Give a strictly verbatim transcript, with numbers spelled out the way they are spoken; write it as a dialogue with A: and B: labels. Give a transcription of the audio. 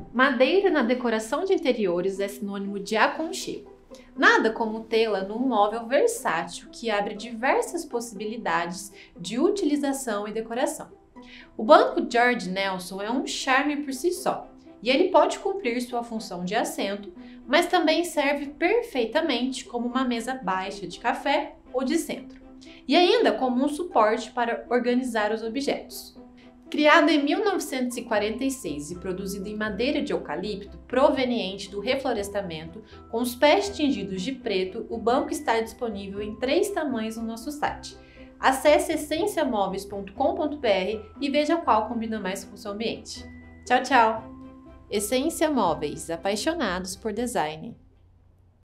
A: Madeira na decoração de interiores é sinônimo de aconchego. Nada como tê-la num móvel versátil que abre diversas possibilidades de utilização e decoração. O banco George Nelson é um charme por si só, e ele pode cumprir sua função de assento, mas também serve perfeitamente como uma mesa baixa de café ou de centro, e ainda como um suporte para organizar os objetos. Criado em mil novecentos e quarenta e seis e produzido em madeira de eucalipto proveniente do reflorestamento, com os pés tingidos de preto, o banco está disponível em três tamanhos no nosso site. Acesse essência móveis ponto com ponto br e veja qual combina mais com o seu ambiente. Tchau, tchau! Essência Móveis, apaixonados por design.